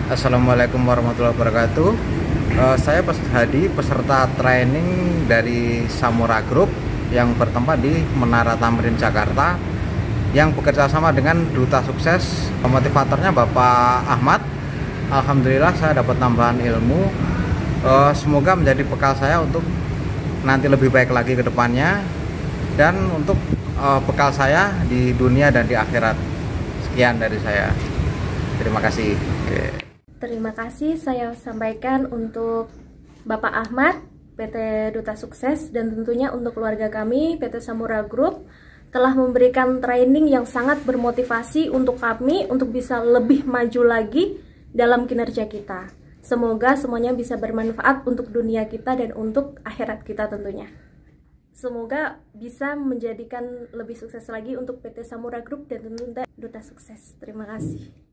Assalamualaikum warahmatullahi wabarakatuh. Saya Hadi, peserta training dari Samura Group yang bertempat di Menara Tamrin, Jakarta, yang bekerja sama dengan Duta Sukses. Motivatornya Bapak Ahmad. Alhamdulillah saya dapat tambahan ilmu. Semoga menjadi bekal saya untuk nanti lebih baik lagi ke depannya, dan untuk bekal saya di dunia dan di akhirat. Sekian dari saya. Terima kasih. Terima kasih saya sampaikan untuk Bapak Ahmad, PT Duta Sukses, dan tentunya untuk keluarga kami, PT Samura Group, telah memberikan training yang sangat bermotivasi untuk kami untuk bisa lebih maju lagi dalam kinerja kita. Semoga semuanya bisa bermanfaat untuk dunia kita dan untuk akhirat kita tentunya. Semoga bisa menjadikan lebih sukses lagi untuk PT Samura Group dan tentunya Duta Sukses. Terima kasih.